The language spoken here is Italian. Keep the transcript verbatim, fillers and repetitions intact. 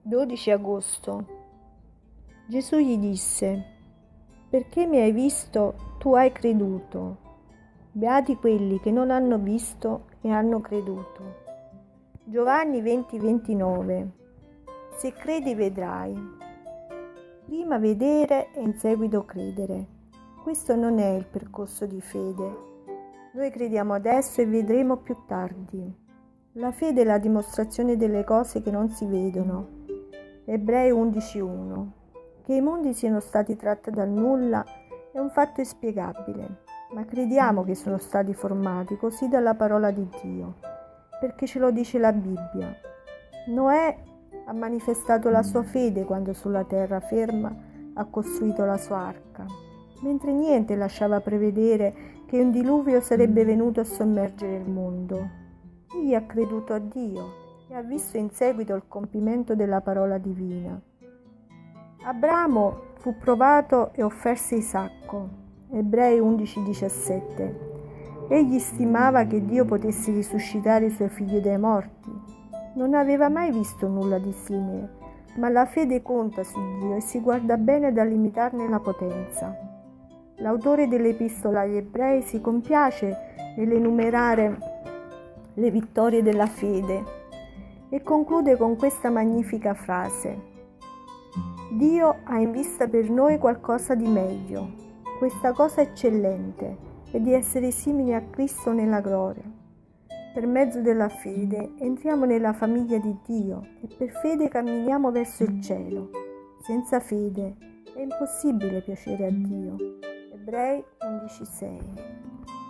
dodici agosto. Gesù gli disse: perché mi hai visto, tu hai creduto. Beati quelli che non hanno visto e hanno creduto. Giovanni venti ventinove. Se credi vedrai. Prima vedere e in seguito credere. Questo non è il percorso di fede. Noi crediamo adesso e vedremo più tardi. La fede è la dimostrazione delle cose che non si vedono. Ebrei undici uno. Che i mondi siano stati tratti dal nulla è un fatto inspiegabile, ma crediamo che sono stati formati così dalla parola di Dio, perché ce lo dice la Bibbia. Noè ha manifestato la sua fede quando sulla terra ferma ha costruito la sua arca, mentre niente lasciava prevedere che un diluvio sarebbe venuto a sommergere il mondo. Egli ha creduto a Dio e ha visto in seguito il compimento della parola divina. Abramo fu provato e offerse Isacco. Ebrei undici diciassette. Egli stimava che Dio potesse risuscitare i suoi figli dai morti. Non aveva mai visto nulla di simile, ma la fede conta su Dio e si guarda bene da limitarne la potenza. L'autore dell'Epistola agli Ebrei si compiace nell'enumerare le vittorie della fede e conclude con questa magnifica frase: Dio ha in vista per noi qualcosa di meglio, questa cosa eccellente è di essere simili a Cristo nella gloria. Per mezzo della fede entriamo nella famiglia di Dio e per fede camminiamo verso il cielo. Senza fede è impossibile piacere a Dio. Ebrei undici sei.